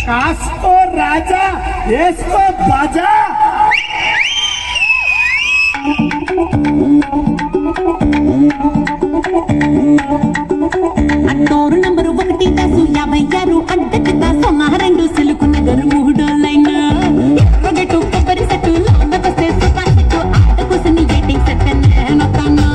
కాస్కో రాజా వేసుకో బాజా. అట్టోరు నంబరు 1 దాసు 56 అడ్డకి దాసు మహారెండు సిలుకు నగరు 3 లైన్ ఎర్రగట్టు కొబ్బరి సెట్టు లోనకొస్తే సూపర్ సెట్టు ఆటకోసని ఎయిటింగ్ సెట్ నేనొస్తాను.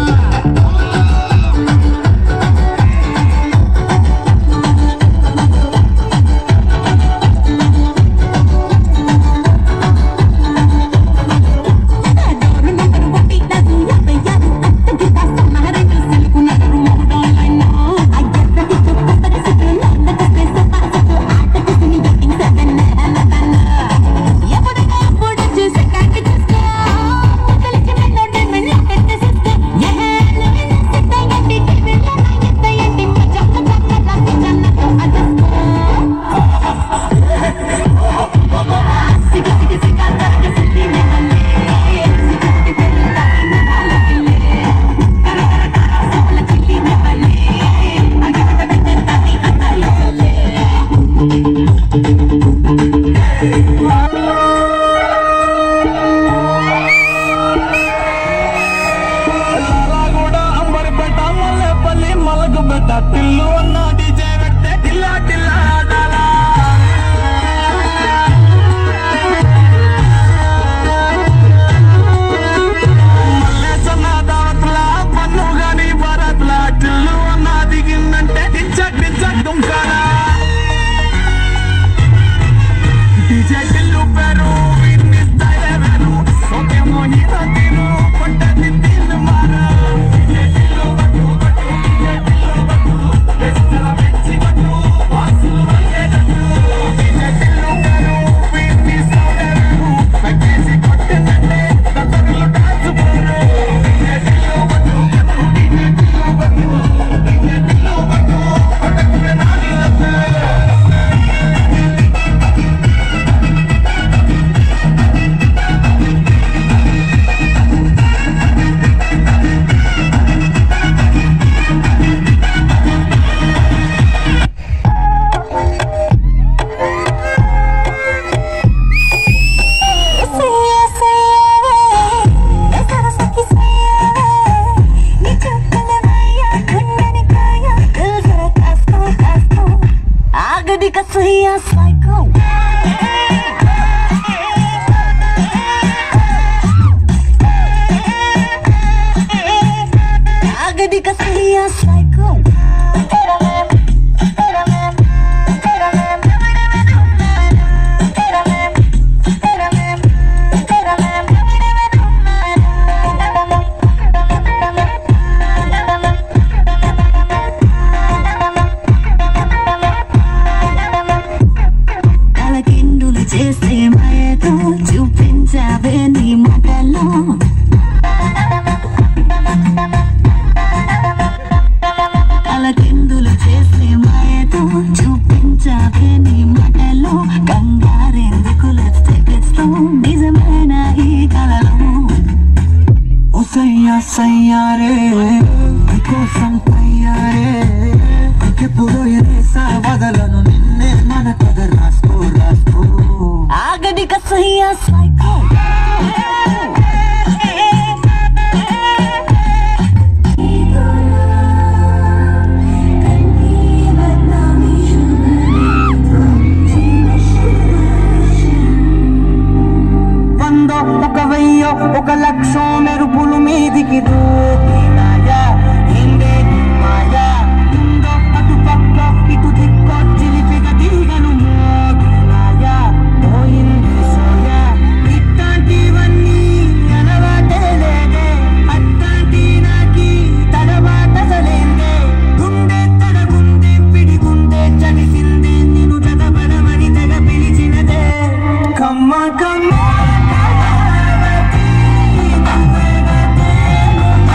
Come on, come on.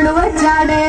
కృష్ణుడు వచ్చాడే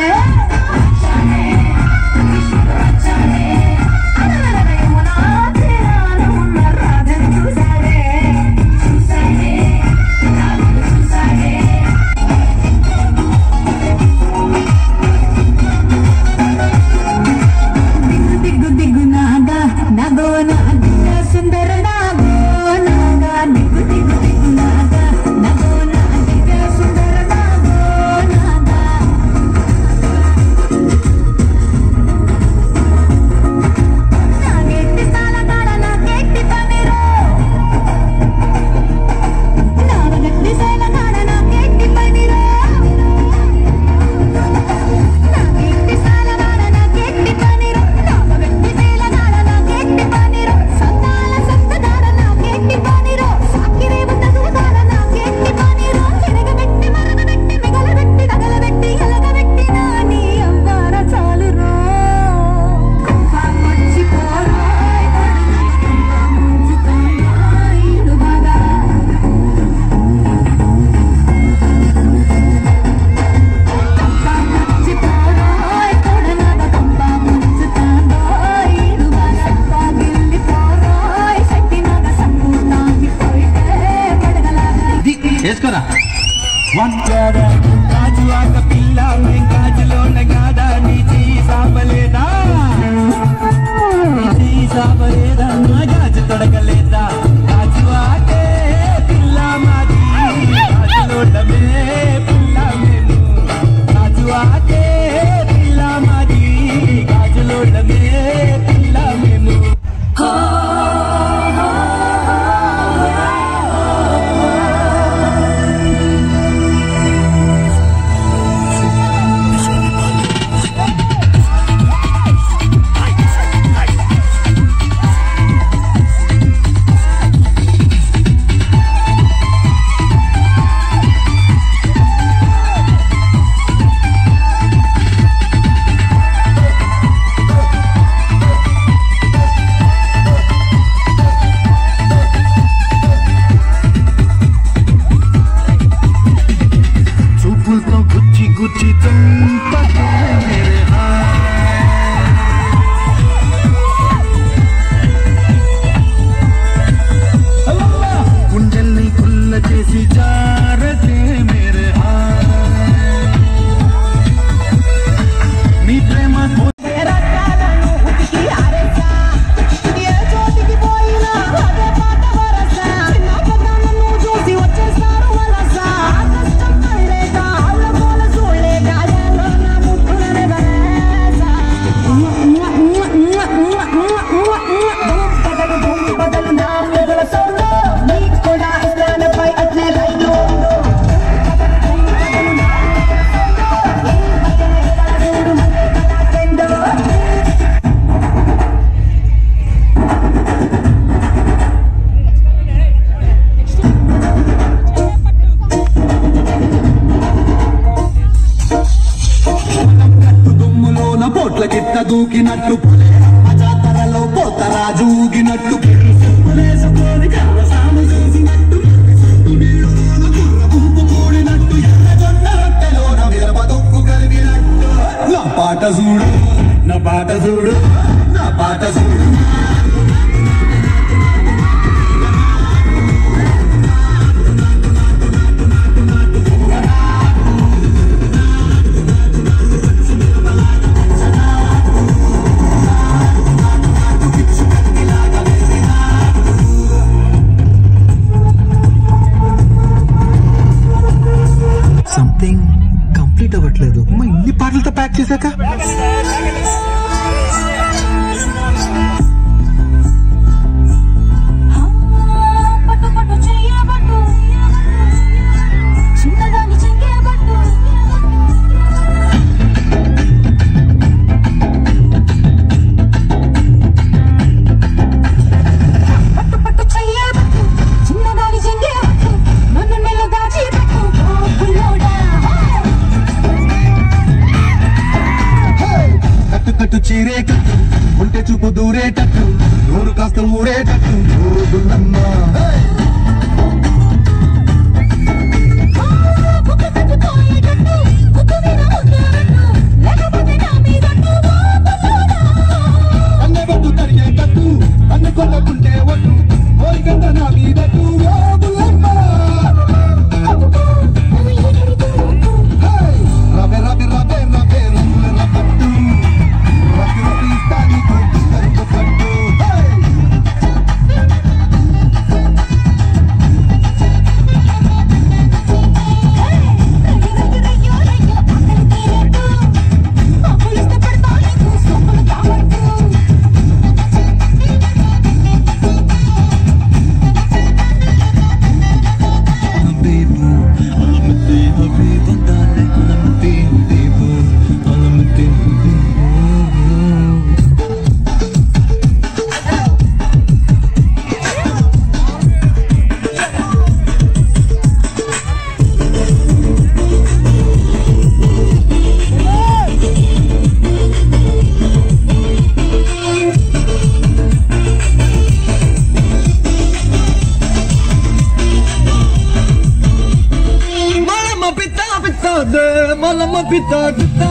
దూకినట్టు జాతరలో పోతరాజు ఊగినట్టు వేసుకొని కర్రసాము చేసినట్టు గుంపు కూడినట్టు ఎర్రగొండ రొట్టెలోన మిరప దొక్కు కలిగినట్టు నా పాట చూడు నా పాట చూడు నా పాట చూడు సంథింగ్ కంప్లీట్ అవ్వట్లేదు. ఇన్ని పాటలతో ప్యాక్ చేశాక చీరేటట్టు ఉంటే చూపు దూరేటట్టు నూరు కాస్త ఊరేటట్టు ఊరుతుందమ్మా ముక్కు మీద కంట నా మీదకు బుల్లమ్మ రబే రబే రబే రబే రంగుల పట్టు రబి రబి ఇస్తానికి కరుపు పట్టు Malama pita pita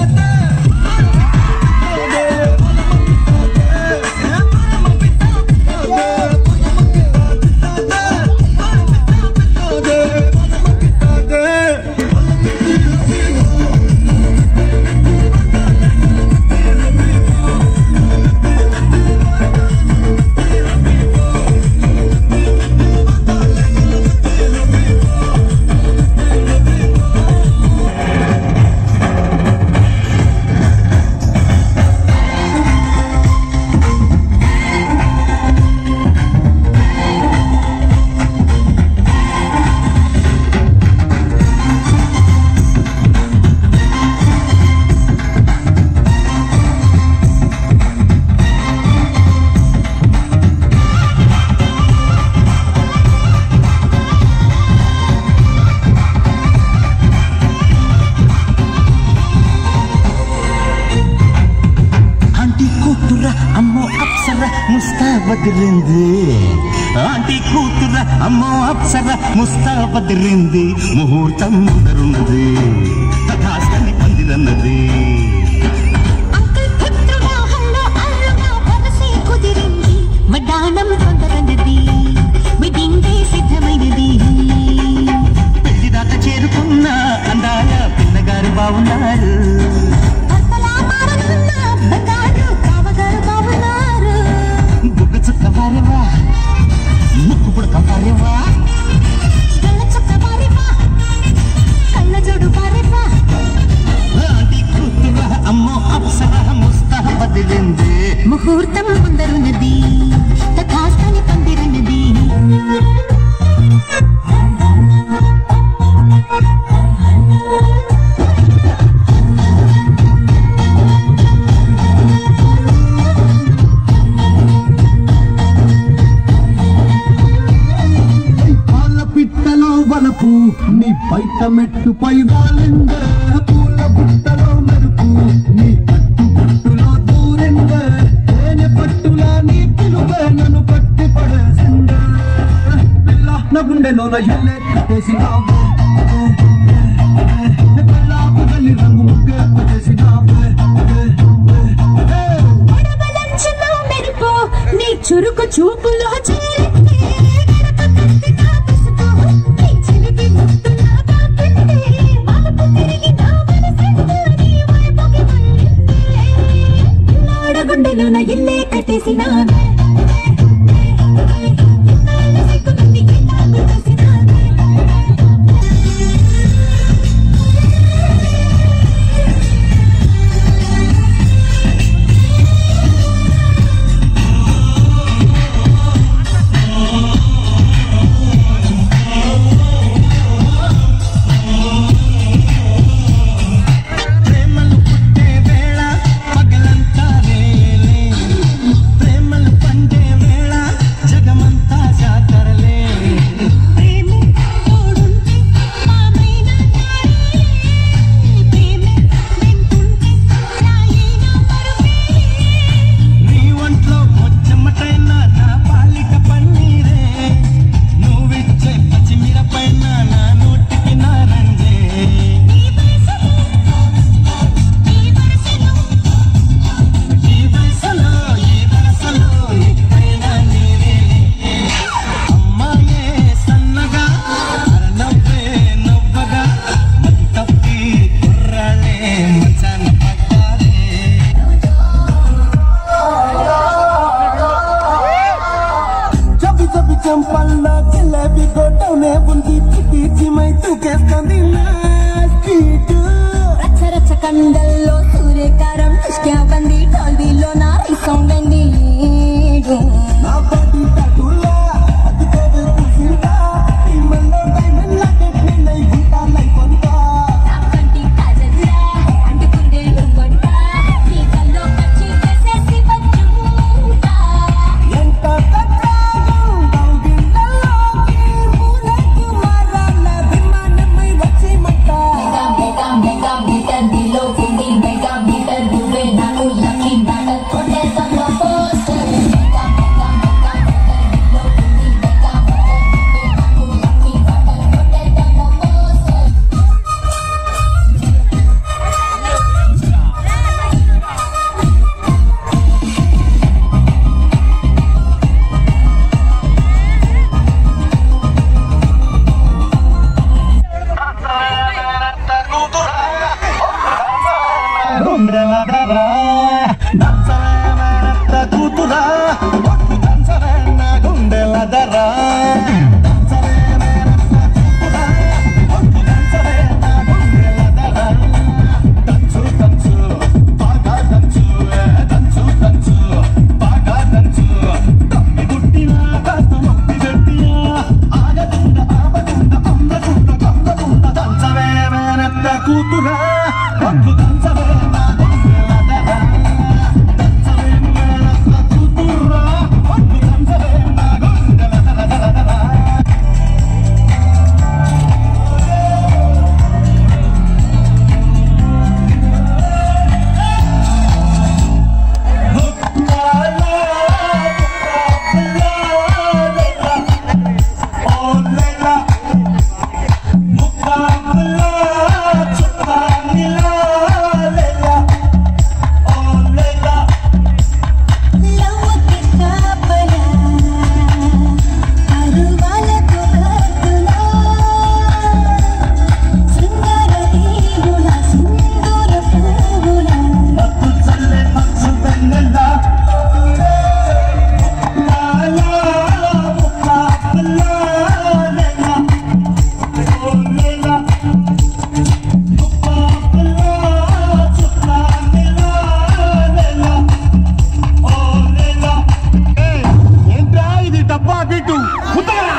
బదిరింది ఆంటీ కూతుర అమ్మో అప్సర ముస్తాబదిరింది ముహూర్తం ముందరున్నది తథాస్తని పందిరన్నది వడ్డాణం తొందరన్నది వెడ్డింగ్ డే సిద్ధమైనది పెళ్లి దాకా చేరుకున్న అందాల పిల్లగారు బాగున్నారు ముక్కు పుడక పారేవా కళ్ళ చొక్క పారేవా కళ్ళ జోడు పారేవా ఆంటీ కూతుర అమ్మో అప్సర ముస్తాబదిరింది ముహూర్తం ముందరున్నది తథాస్తని పందిరన్నది నీ బయట మెట్టు పై వాలిందే పూల బుట్టలో మెరుపు నీ పట్టు పట్టులో దూరిందే తేనె పట్టులా నీ పిలువే నన్ను పట్టి పడేసిందే పిల్ల నా గుండెలోన ఎల్లే కట్టేసినావే పిల్లకు వెళ్ళి రంగు ముగ్గే పట్టేసినావే మెరుపు నీ చురుకు చూపులో గుండెలోన ఇల్లే కట్టేసినావే ప్రేమలు కండల్లో సూర్యకారం బంది టాల్బీలో నా సౌండ్ అండి నా పాటి టాటూలా అతుకోవే కుసిందా ఈ మల్లో డైమండ్ లాకెట్ నిన్నై గుంటాలై కొంటా నా కంటి కాజల్లా అంటుకుండే లుంగొంట నీ కల్లో పచ్చి వేసేసి బజ్జుంటా ఎంత తత్రాగం దౌగిళ్ళలోకి మూలకి మారాల విమానమై వచ్చేమంటా మెగా మెగా మీటర్ దిలో కుండి మెగా మీటర్ నువ్వే నాకు లక్కీ బ్యాటర్ కొట్టేసాం poster mega mega mega meter దిలో కుండి మెగా మీటర్ నువ్వే నాకు లక్కీ బ్యాటర్ కొట్టేసాం పోస్టర్ గుండెలదరా దంచవేమనత్త కూతురా ఒట్టు దంచవేన గుండెలదరా దంచవేమనత్త కూతురా ఒట్టు దంచవేన గుండెలదరా దంచు దంచు బాగా దంచు దంచు దంచు బాగా దంచు తమ్మి గుట్టినా కాస్త నొప్పి పెట్టినా ఆగకుండా ఆపకుండా అందకుండా కందకుండా దంచవేమనత్త కూతురా ఒట్టు దంచవేన గుండెలదరా దంచవేమనత్త కూతురా ఒట్టు దంచవేన గుండెలదరా లవ్వుకి కాపలా అరువాలకు భక్తులా శృంగార దేవుల సింధూర ప్రభులా ఏంట్రా ఇది డబ్బా బిట్టు ఉత్తరా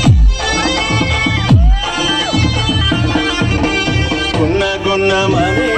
గున్న గున్న మనే